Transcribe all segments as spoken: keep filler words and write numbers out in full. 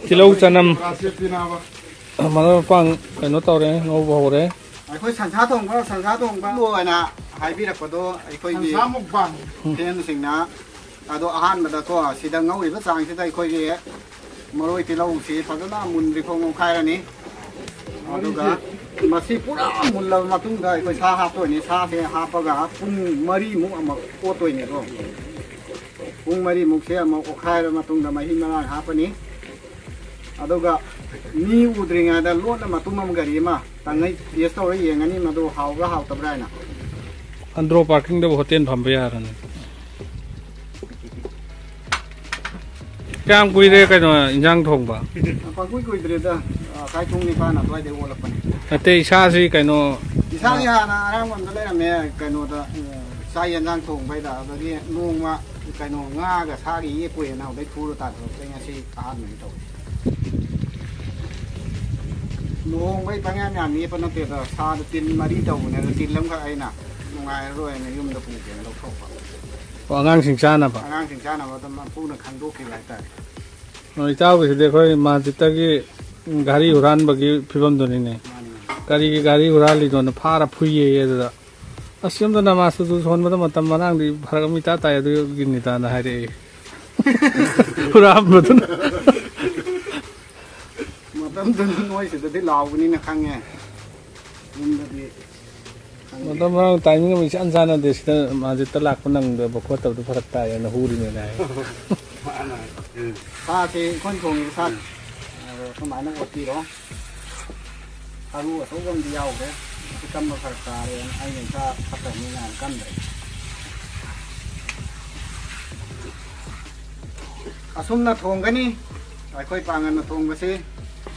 Tilo chanam mana pang kano tore ngau bore ai khoi san sa thong ba san sa thong ba lo na hai bi rak do ai khoi gi san muk bang ten sing na ado ahan ma da ko sida ngau ri ba sang sida ai khoi gi maroi tilo si phagana mun ri khong khai ra ni ado ga masi pura mun la ma tung ga ai khoi sa ha to ni sa se ha pa ga pung mari mu ama ko to ni ro pung mari mu se ama ko khai ra ma tung da ma hin ma ha pa ni ado ga ni udringa da lot na matung mam gari ma tangai yes to re yengani ma do haw ga haw tabrai na andro parking da hotel phambe yaran kang kui re ka no injang thong ba pa kui kui dre da kai thung ni pa na twai de ola pa ate isa si ka no isa ni ha na ram man da le me ka no da sa yan jang thong bai da da ni nong ma ka no nga ga sa gi ye kwe na dai thu ta ro te nga si a ni to nong bai pa nga nya mi pa na te da sa da tin mari to ne tin lam ka ai na ngai roi ne yum da pu ke lo thok pa wa ngang sing cha na ba ngang sing cha na ba ta ma pu na khang do ki lai ta noi tao ke de khoi ma jita gi gari uran ba gi phibam do ni ne gari gi gari urali do na phara phuye ye da asyam da na ma su su son ma da matam manang di bharag mi ta ta ya do gi ni ta na ha re uram ba do matam do noi se da law ni na khang ye nim da di matam ma timing mi san san na de sta ma jita lak pa nang da ba ko ta do pharak ta ya na hu ri ne na sa thì con cùng sa không phải nó một gì đó sa lu ở số con đi giàu đấy cái cam mà phải cả rồi anh nhìn sa phát triển như nào cam đấy à sum na thong cái ní phải coi bằng na thong cái gì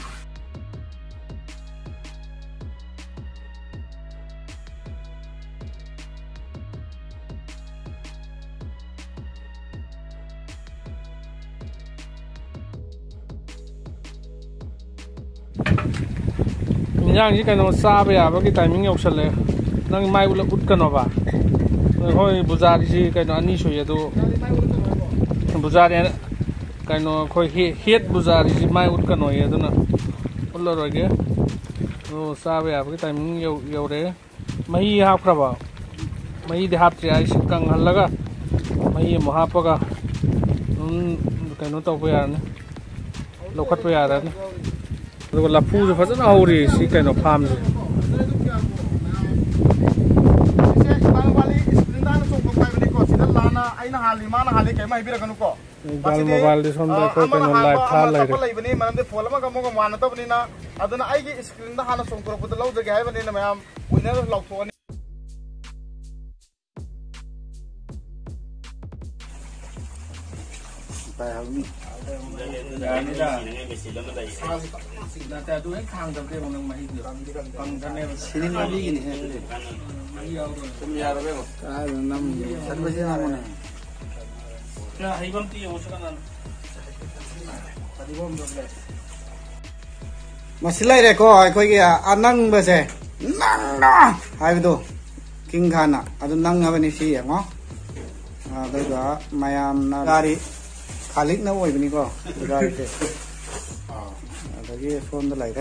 yang ji kano sa ba ya ba ki timing yok sale nang mai ula ut kano ba hoi buzari ji kano ani so ye do buzari kano khoi het buzari ji mai ut kano ye do na ulla ro ge o sa ba ya ba ki timing yo yo re mai ha khra ba mai de hap tri ai kang hal laga mai mo ha pa ga kano to ba ya ne lokhat ba ya ra ne rồi là phu phải rất là hậu thì xí cái nó farm rồi. Gal mobile đi xong rồi coi cái nó live thả lại rồi. Nanti ada yang khang tapi orang mahi tu, khang sana. sini lagi gini ya. Iya, Sembiar apa bu? Ah, enam. Satu baju nama mana? Ya, ibam tu yang usah kan. Tadi bom dulu. Masih lagi ko, kau kia anang bese, nang na, hai betul. King Khana, ada nang apa ni sih ya, ngah? Ada juga mayam nagari. Khalik na oi bini ko gari te adagi phone da lai re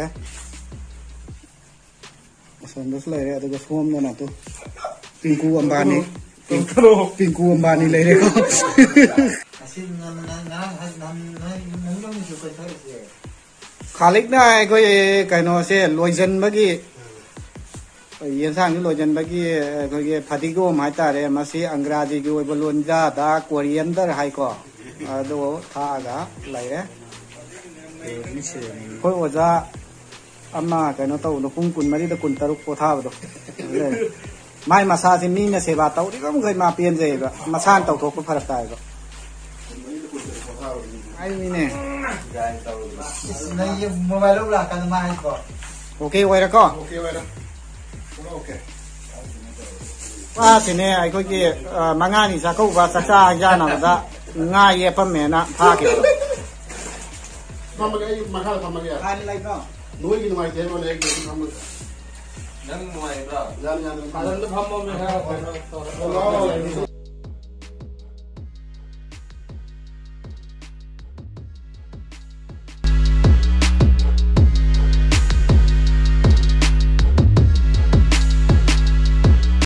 phone da lai re adagi phone na na tu pinku ambani pinku ambani lai re ko asin na na na na na mong dong ju ko thai se Khalik na ai ko kai no se loi jan ba gi yen sang ni loi jan ba gi ko ge phati go mai ta re ma si angradi gi oi bolon ja da korean da hai ko do tha ga lai re khoi oja amma ka no tau no pung kun mari da kun taruk po tha ba do mai masa si mi na seba tau ri kam gai ma pien je ba masan tau ko pharak ta ga ai mi ne nai mobile la kan mai ko okay wai ra ko okay wai ra okay wa si ne ai ko ki manga ni sa ko ba sa sa ya na da nga ye pa me na pha ke Mama gay mahal pa magya. Kani like no. Nuwi gi nuwi te mo le gi mama. Nang nuwi bro. Yan yan. Alam na pham mo me ha.